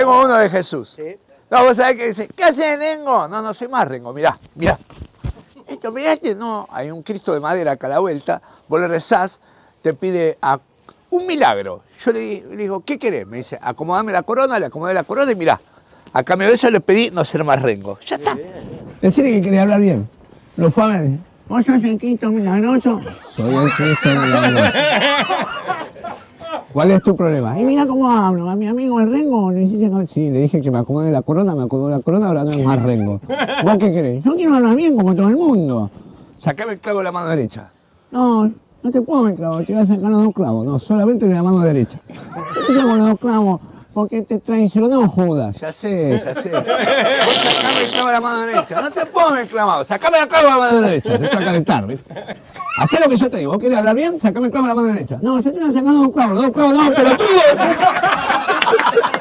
tengo uno de Jesús. Sí. No, vos sabés que dice, ¿qué haces, Rengo? No, no soy más Rengo, mirá, mirá. Esto, mirá que no, hay un Cristo de madera acá a la vuelta, vos le rezás, te pide un milagro. Yo le digo, ¿qué querés? Me dice, acomodame la corona, le acomodé la corona y mirá. A cambio de eso le pedí no ser más Rengo. Ya está. Decirle que quería hablar bien. Lo fue a ver. ¿Vos sos el Cristo milagroso? Soy el Cristo milagroso. ¿Cuál es tu problema? Y mira cómo hablo, a mi amigo el Rengo le dijiste que sí, le dije que me acomode la corona, me acomodó la corona, ahora no es más Rengo. ¿Vos qué querés? Yo quiero hablar bien como todo el mundo. Sacame el clavo de la mano derecha. No, no te puedo el clavo, te voy a sacar los dos clavos, no, solamente de la mano derecha. Yo te saco los dos clavos porque te traicionó Judas. Ya sé, ya sé. Vos sacame el clavo de la mano derecha, no te puedo el clavado, sacame el clavo de la mano derecha, te está a calentar, ¿viste? Hacé lo que yo te digo. ¿Vos querés hablar bien? Sacame el clavo de la mano derecha. No, yo te voy a sacar dos clavos, no, pelotudo.